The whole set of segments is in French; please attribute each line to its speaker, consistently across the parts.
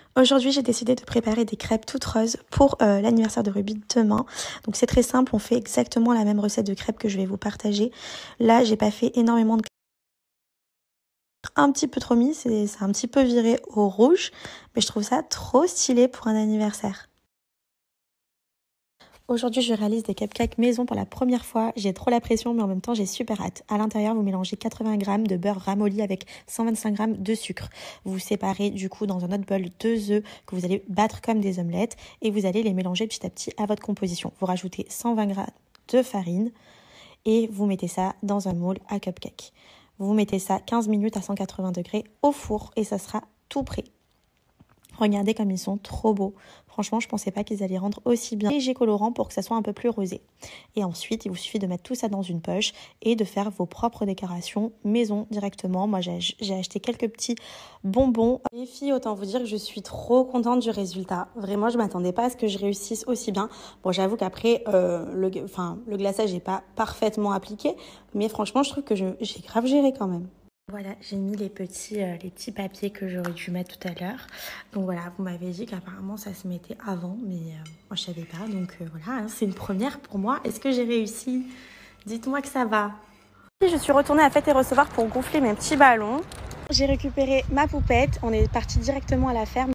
Speaker 1: Aujourd'hui, j'ai décidé de préparer des crêpes toutes roses pour l'anniversaire de Ruby demain. Donc c'est très simple, on fait exactement la même recette de crêpes que je vais vous partager. Là, j'ai pas fait énormément de crêpes, un petit peu trop mis, c'est un petit peu viré au rouge, mais je trouve ça trop stylé pour un anniversaire. Aujourd'hui, je réalise des cupcakes maison pour la première fois. J'ai trop la pression, mais en même temps, j'ai super hâte. À l'intérieur, vous mélangez 80 g de beurre ramolli avec 125 g de sucre. Vous séparez du coup dans un autre bol 2 œufs que vous allez battre comme des omelettes et vous allez les mélanger petit à petit à votre composition. Vous rajoutez 120 g de farine et vous mettez ça dans un moule à cupcake. Vous mettez ça 15 minutes à 180 degrés au four et ça sera tout prêt. Regardez comme ils sont trop beaux. Franchement, je pensais pas qu'ils allaient rendre aussi bien. Léger colorant pour que ça soit un peu plus rosé. Et ensuite, il vous suffit de mettre tout ça dans une poche et de faire vos propres décorations maison directement. Moi, j'ai acheté quelques petits bonbons. Les filles, autant vous dire que je suis trop contente du résultat. Vraiment, je m'attendais pas à ce que je réussisse aussi bien. Bon, j'avoue qu'après, le glaçage n'est pas parfaitement appliqué. Mais franchement, je trouve que j'ai grave géré quand même. Voilà, j'ai mis les petits papiers que j'aurais dû mettre tout à l'heure. Donc voilà, vous m'avez dit qu'apparemment ça se mettait avant, mais moi je savais pas. Donc voilà, hein, c'est une première pour moi. Est-ce que j'ai réussi? Dites-moi que ça va. Je suis retournée à Fête et Recevoir pour gonfler mes petits ballons. J'ai récupéré ma poupette. On est parti directement à la ferme.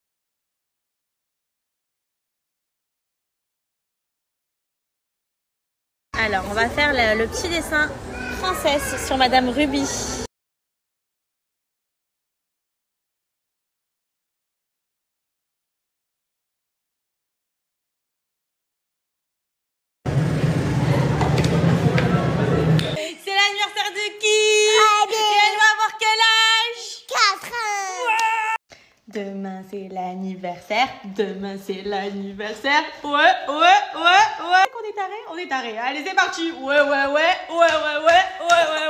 Speaker 1: Alors, on va faire le petit dessin princesse sur Madame Ruby. C'est l'anniversaire de qui? Et elle va avoir quel âge?
Speaker 2: 4 ans.
Speaker 1: Demain c'est l'anniversaire, demain c'est l'anniversaire. Ouais. On est taré. Allez, c'est parti. Ouais.